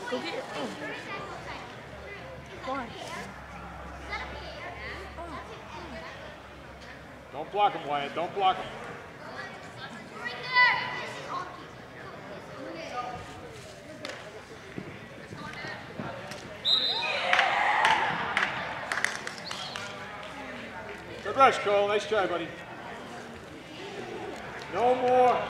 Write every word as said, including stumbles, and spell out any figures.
Go get it. Oh. Why? Don't block him, Wyatt. Don't block him. Good rush, Cole. Nice try, buddy. No more.